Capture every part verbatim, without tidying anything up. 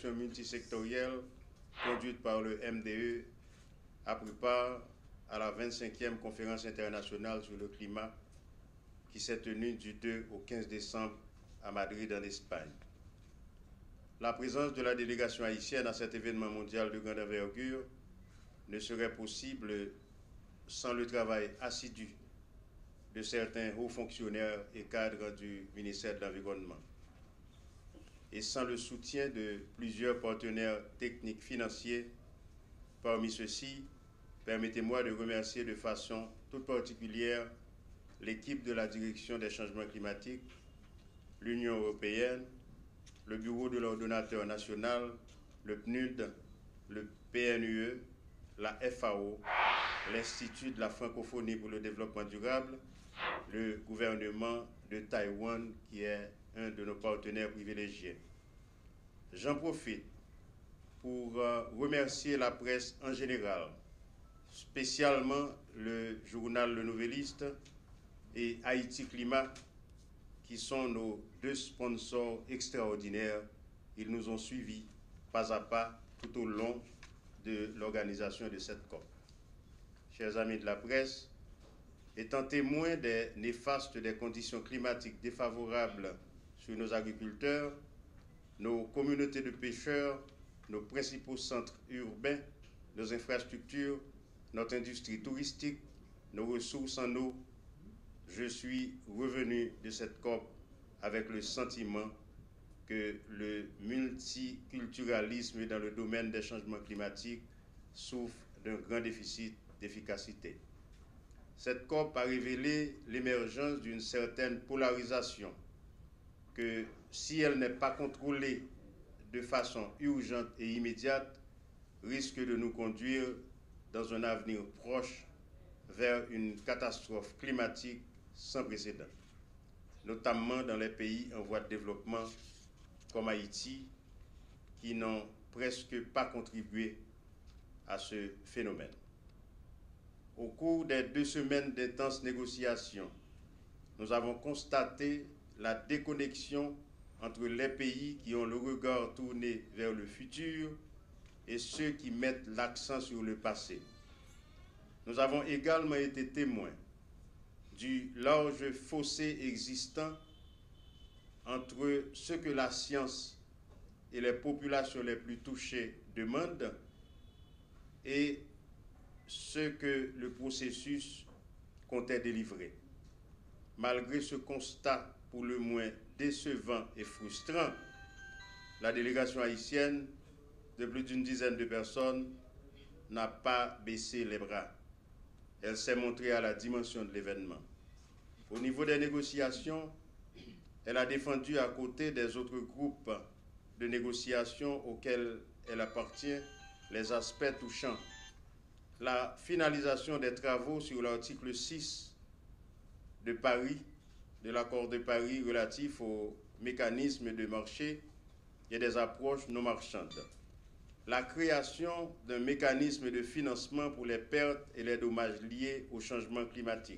délégation multisectorielle conduite par le M D E a pris part à la vingt-cinquième conférence internationale sur le climat qui s'est tenue du deux au quinze décembre à Madrid, en Espagne. La présence de la délégation haïtienne à cet événement mondial de grande envergure ne serait possible sans le travail assidu de certains hauts fonctionnaires et cadres du ministère de l'Environnement et sans le soutien de plusieurs partenaires techniques financiers. Parmi ceux-ci, permettez-moi de remercier de façon toute particulière l'équipe de la Direction des changements climatiques, l'Union européenne, le Bureau de l'ordonnateur national, le P N U D, le P N U E, la F A O, l'Institut de la francophonie pour le développement durable, le gouvernement de Taïwan, qui est un de nos partenaires privilégiés. J'en profite pour euh, remercier la presse en général, spécialement le journal Le Nouvelliste et Haïti Climat, qui sont nos deux sponsors extraordinaires. Ils nous ont suivis pas à pas tout au long de l'organisation de cette COP. Chers amis de la presse, étant témoins des néfastes des conditions climatiques défavorables sur nos agriculteurs, nos communautés de pêcheurs, nos principaux centres urbains, nos infrastructures, notre industrie touristique, nos ressources en eau, je suis revenu de cette COP avec le sentiment que le multiculturalisme dans le domaine des changements climatiques souffre d'un grand déficit d'efficacité. Cette COP a révélé l'émergence d'une certaine polarisation que, si elle n'est pas contrôlée de façon urgente et immédiate, risque de nous conduire dans un avenir proche vers une catastrophe climatique sans précédent, notamment dans les pays en voie de développement comme Haïti, qui n'ont presque pas contribué à ce phénomène. Au cours des deux semaines d'intenses négociations, nous avons constaté la déconnexion entre les pays qui ont le regard tourné vers le futur et ceux qui mettent l'accent sur le passé. Nous avons également été témoins du large fossé existant entre ce que la science et les populations les plus touchées demandent et ce que le processus comptait délivrer. Malgré ce constat pour le moins décevant et frustrant, la délégation haïtienne de plus d'une dizaine de personnes n'a pas baissé les bras. Elle s'est montrée à la dimension de l'événement. Au niveau des négociations, elle a défendu à côté des autres groupes de négociations auxquels elle appartient les aspects touchant la finalisation des travaux sur l'article six de Paris, de l'accord de Paris relatif au mécanisme de marché et des approches non marchandes, la création d'un mécanisme de financement pour les pertes et les dommages liés au changement climatique,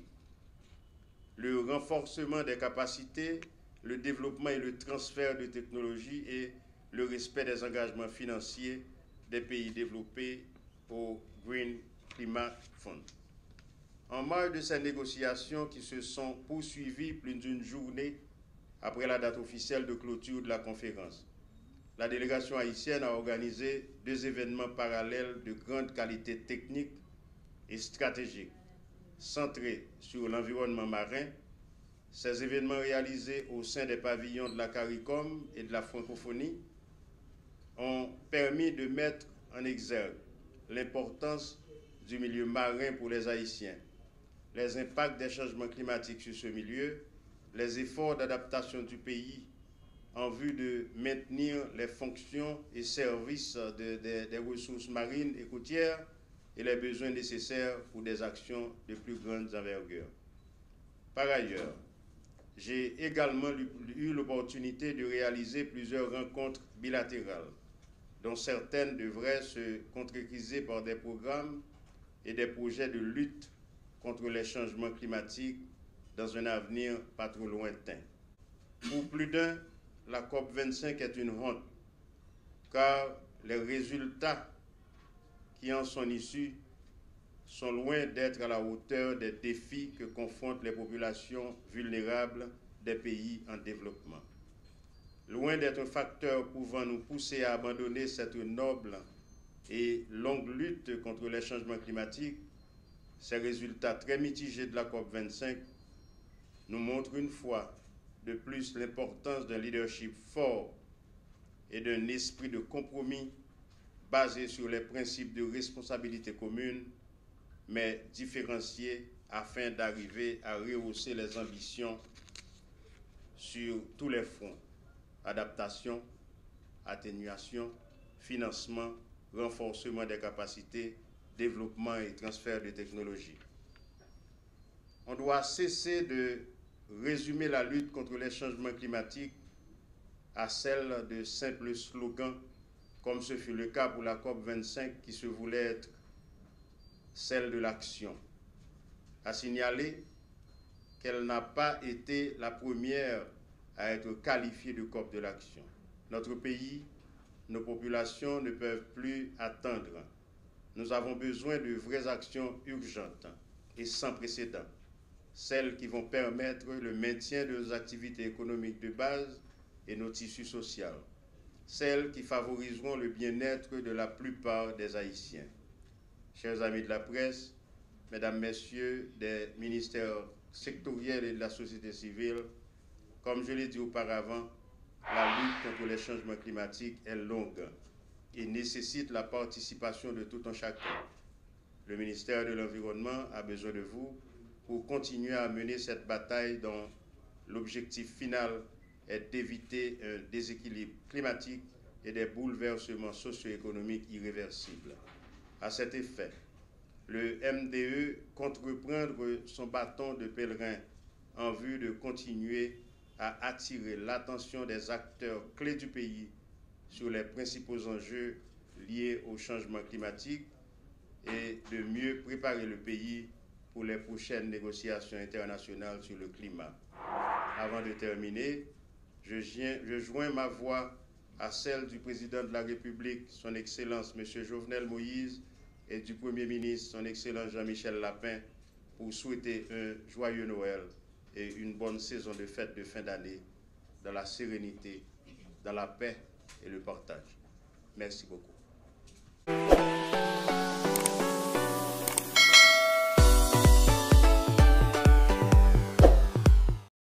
le renforcement des capacités, le développement et le transfert de technologies et le respect des engagements financiers des pays développés au Green Climate Fund. En marge de ces négociations qui se sont poursuivies plus d'une journée après la date officielle de clôture de la conférence, la délégation haïtienne a organisé deux événements parallèles de grande qualité technique et stratégique, centrés sur l'environnement marin. Ces événements réalisés au sein des pavillons de la CARICOM et de la francophonie ont permis de mettre en exergue l'importance du milieu marin pour les Haïtiens, les impacts des changements climatiques sur ce milieu, les efforts d'adaptation du pays en vue de maintenir les fonctions et services de, de, des ressources marines et côtières et les besoins nécessaires pour des actions de plus grande envergure. Par ailleurs, j'ai également eu l'opportunité de réaliser plusieurs rencontres bilatérales, dont certaines devraient se concrétiser par des programmes et des projets de lutte contre les changements climatiques dans un avenir pas trop lointain. Pour plus d'un, la COP vingt-cinq est une honte, car les résultats qui en sont issus sont loin d'être à la hauteur des défis que confrontent les populations vulnérables des pays en développement. Loin d'être un facteur pouvant nous pousser à abandonner cette noble et longue lutte contre les changements climatiques, ces résultats très mitigés de la COP vingt-cinq nous montrent une fois de plus l'importance d'un leadership fort et d'un esprit de compromis basé sur les principes de responsabilité commune, mais différenciés afin d'arriver à rehausser les ambitions sur tous les fronts: adaptation, atténuation, financement, renforcement des capacités, développement et transfert de technologies. On doit cesser de résumer la lutte contre les changements climatiques à celle de simples slogans, comme ce fut le cas pour la COP vingt-cinq qui se voulait être celle de l'action. À signaler qu'elle n'a pas été la première à être qualifiée de COP de l'action. Notre pays, nos populations ne peuvent plus attendre. Nous avons besoin de vraies actions urgentes et sans précédent, celles qui vont permettre le maintien de nos activités économiques de base et nos tissus sociaux, celles qui favoriseront le bien-être de la plupart des Haïtiens. Chers amis de la presse, mesdames, messieurs des ministères sectoriels et de la société civile, comme je l'ai dit auparavant, la lutte contre les changements climatiques est longue et nécessite la participation de tout un chacun. Le ministère de l'Environnement a besoin de vous pour continuer à mener cette bataille dont l'objectif final est d'éviter un déséquilibre climatique et des bouleversements socio-économiques irréversibles. À cet effet, le M D E compte reprendre son bâton de pèlerin en vue de continuer à attirer l'attention des acteurs clés du pays sur les principaux enjeux liés au changement climatique et de mieux préparer le pays pour les prochaines négociations internationales sur le climat. Avant de terminer, je, viens, je joins ma voix à celle du président de la République, son Excellence M. Jovenel Moïse, et du Premier ministre, son Excellence Jean-Michel Lapin, pour souhaiter un joyeux Noël et une bonne saison de fêtes de fin d'année dans la sérénité, dans la paix et le partage. Merci beaucoup.